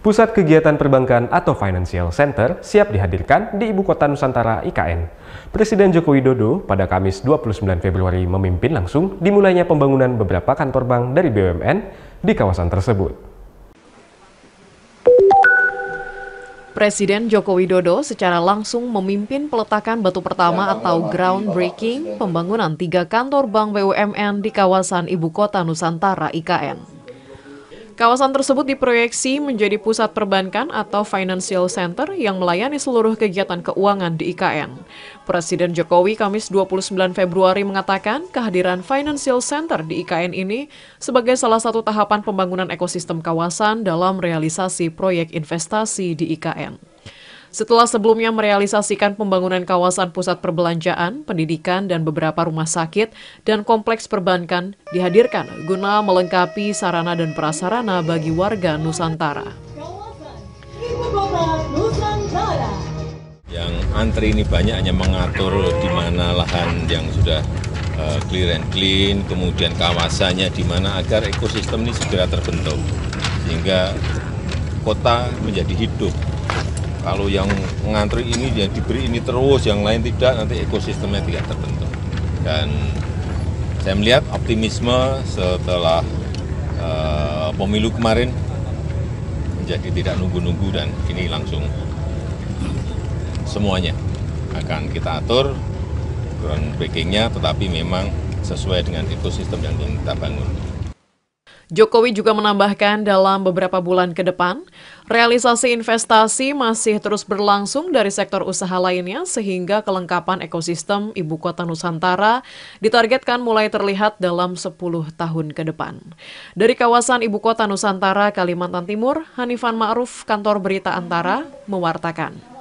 Pusat Kegiatan Perbankan atau Financial Center siap dihadirkan di Ibu Kota Nusantara IKN. Presiden Joko Widodo pada Kamis 29 Februari memimpin langsung dimulainya pembangunan beberapa kantor bank dari BUMN di kawasan tersebut. Presiden Joko Widodo secara langsung memimpin peletakan batu pertama atau groundbreaking pembangunan 3 kantor bank BUMN di kawasan Ibu Kota Nusantara IKN. Kawasan tersebut diproyeksi menjadi pusat perbankan atau financial center yang melayani seluruh kegiatan keuangan di IKN. Presiden Jokowi Kamis 29 Februari mengatakan kehadiran financial center di IKN ini sebagai salah satu tahapan pembangunan ekosistem kawasan dalam realisasi proyek investasi di IKN. Setelah sebelumnya merealisasikan pembangunan kawasan pusat perbelanjaan, pendidikan, dan beberapa rumah sakit dan kompleks perbankan dihadirkan guna melengkapi sarana dan prasarana bagi warga Nusantara. Yang antri ini banyak hanya mengatur di mana lahan yang sudah clear and clean, kemudian kawasannya di mana agar ekosistem ini segera terbentuk, sehingga kota menjadi hidup. Kalau yang ngantri ini, yang diberi ini terus, yang lain tidak, nanti ekosistemnya tidak terbentuk. Dan saya melihat optimisme setelah pemilu kemarin menjadi tidak nunggu-nunggu, dan ini langsung semuanya akan kita atur groundbreaking-nya, tetapi memang sesuai dengan ekosistem yang kita bangun. Jokowi juga menambahkan dalam beberapa bulan ke depan, realisasi investasi masih terus berlangsung dari sektor usaha lainnya sehingga kelengkapan ekosistem Ibu Kota Nusantara ditargetkan mulai terlihat dalam 10 tahun ke depan. Dari kawasan Ibu Kota Nusantara, Kalimantan Timur, Hanifan Ma'ruf, Kantor Berita Antara, mewartakan.